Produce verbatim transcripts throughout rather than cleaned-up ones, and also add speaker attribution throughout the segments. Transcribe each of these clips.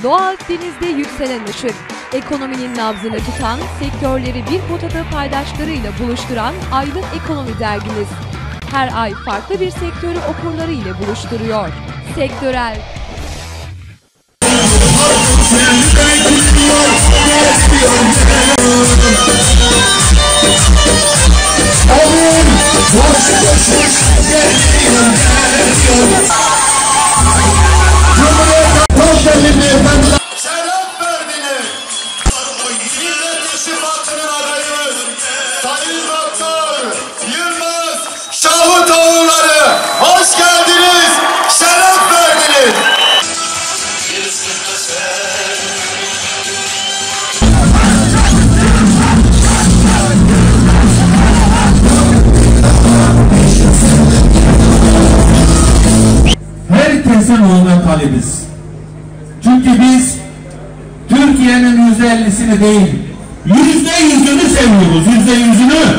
Speaker 1: Doğu Akdeniz'de yükselen ışık, ekonominin nabzını tutan, sektörleri bir potada paydaşlarıyla buluşturan Aydın Ekonomi dergimiz. Her ay farklı bir sektörü okurları ile buluşturuyor. Sektörel.
Speaker 2: Şeref verdiniz. Millet İttifakı'nın adayı Sayın Doktor Yılmaz Şahutoğulları, hoş geldiniz, şeref verdiniz.
Speaker 3: Herkesin olma talebiz. Çünkü biz Türkiye'nin yüzde ellisini değil, yüzde yüzünü seviyoruz, yüzde yüzünü.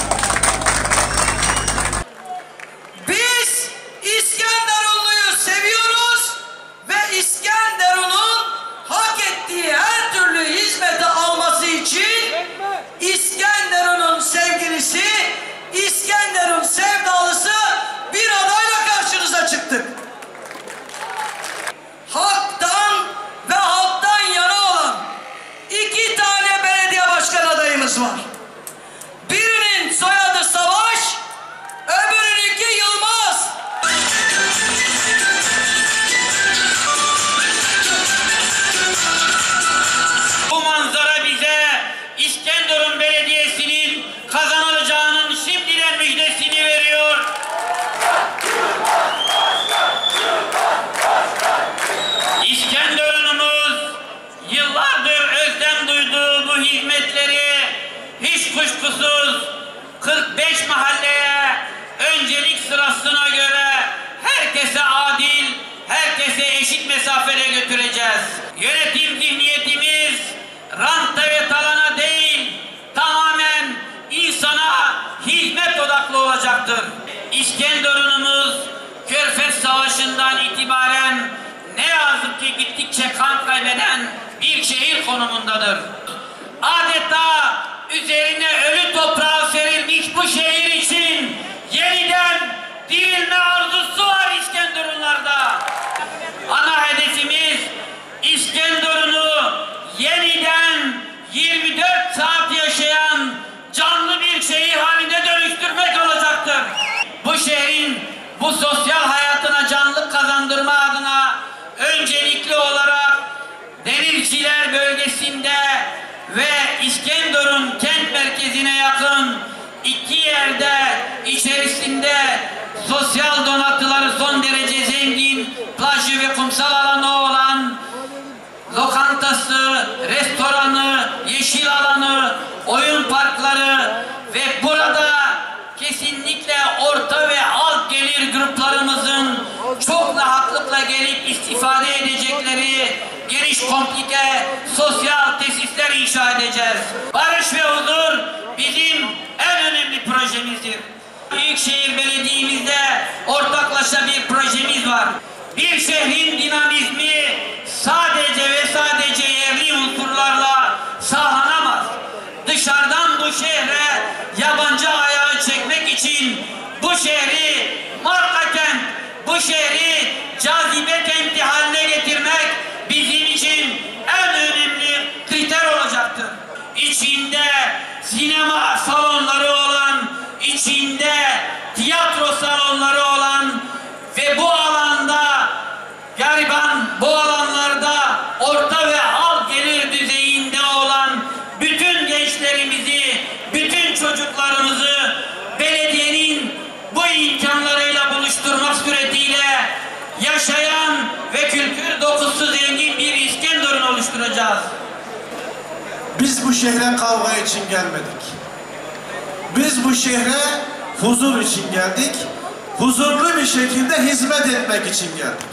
Speaker 4: Biz İskenderunlu'yu seviyoruz ve İskenderun'un hak ettiği her türlü hizmeti alması için İskenderun'un sevgilisi, İskenderun sevdalısı bir adayla karşınıza çıktık. Halktan ve halktan yana olan iki tane belediye başkan adayımız var. Birinin soyadı Savaş, öbürününki Yılmaz.
Speaker 5: Bu manzara bize İskenderun Belediyesi'nin kazanılacağının şimdiden müjdesini veriyor. İskenderun'umuz yıllardır özlem duyduğu bu hizmetleri hiç kuşkusuz kırk beş mahalleye öncelik sırasına göre herkese adil, herkese eşit mesafede götüreceğiz. Yönetim zihniyetimiz ranta ve talana değil, tamamen insana hizmet odaklı olacaktır. İskenderun'umuz Körfez Savaşı'ndan itibaren ne yazık ki gittikçe kan kaybeden bir şehir konumundadır. Adeta üzerine ölü toprağı serilmiş bu şehir için yeniden dirilme arzusu var İskenderunlarda. Ana hedefimiz İskenderun'u yeniden yirmi dört saat yaşayan canlı bir şehir haline dönüştürmek olacaktır. Bu şehrin bu sosyal hayatına canlılık kazandırma adına öncelikli olarak Denizciler bölgesinde ve İskenderun kent merkezine yakın iki yerde içerisinde sosyal donatıları son derece zengin, plajı ve kumsal alanı olan lokantası, restoranı, yeşil alanı, oyun parkları ve burada kesinlikle orta ve alt gelir gruplarımızın çok rahatlıkla gelip istifade edecekleri geniş komplike sosyal tesisler inşa edeceğiz. Barış ve huzur bizim en önemli projemizdir. Büyükşehir Belediye'mizde ortaklaşa bir projemiz var. Bir şehrin dinamizmi sadece ve sadece yerli unsurlarla sağlanamaz. Dışarıdan bu şehre yabancı ayağı çekmek için bu şehri marka kent, bu şehri cazibe kenti haline getirmek bizim için en önemli kriter olacaktır. İçinde sinema salonları olan, içinde tiyatro salonları olan ve bu alanda gariban, bu alanlarda orta ve alt gelir düzeyinde olan bütün gençlerimizi, bütün çocuklarımızı belediyenin bu imkanlarıyla buluşturmak suretiyle yaşayan ve kültür dokusu zengin bir İskenderun oluşturacağız.
Speaker 2: Biz bu şehre kavga için gelmedik. Biz bu şehre huzur için geldik. Huzurlu bir şekilde hizmet etmek için geldik.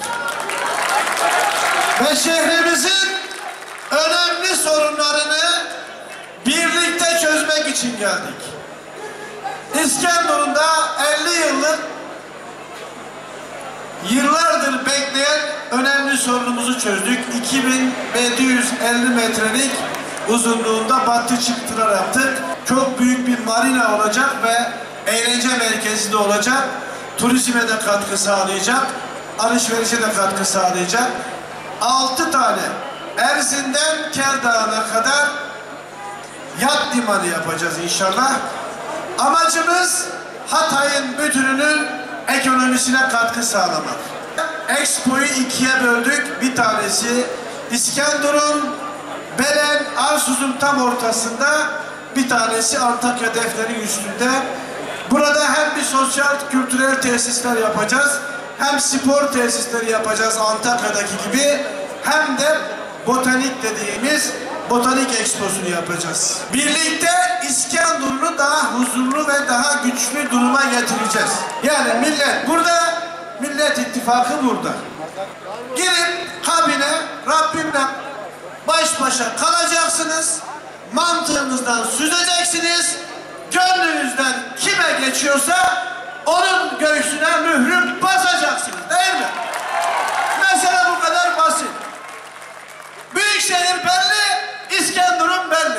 Speaker 2: Ve şehrimizin önemli sorunlarını birlikte çözmek için geldik. İskenderun'da elli yıllık yıllardır bekleyen önemli sorunumuzu çözdük. iki bin yedi yüz elli metrelik uzunluğunda battı çıktılar yaptık. Çok büyük bir marina olacak ve eğlence merkezi de olacak. Turizme de katkı sağlayacak. Alışverişe de katkı sağlayacak. Altı tane Erzin'den Keldağ'a kadar yat limanı yapacağız inşallah. Amacımız Hatay'ın bütününün ekonomisine katkı sağlamak. Expo'yu ikiye böldük. Bir tanesi İskenderun, Belen, Arsuz'un tam ortasında, bir tanesi Antakya Defne'nin üstünde. Burada hem bir sosyal kültürel tesisler yapacağız, hem spor tesisleri yapacağız Antakya'daki gibi, hem de botanik dediğimiz botanik eksposunu yapacağız. Birlikte İskenderun'u daha huzurlu ve daha güçlü duruma getireceğiz. Yani millet burada, Millet İttifakı burada. Girip kabine Rabbimle baş başa kalacaksınız, mantığınızdan süzeceksiniz, gönlünüzden kime geçiyorsa onun göğsüne mührü basacaksınız, değil mi? Mesele bu kadar basit. Büyükşehir belli, İskenderun belli.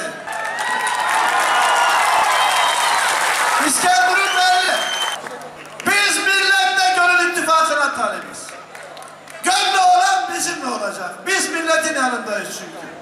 Speaker 2: İskenderun belli. Biz milletle gönül ittifakına talibiz. Gönlü olan bizimle olacak. Biz milletin yanındayız çünkü.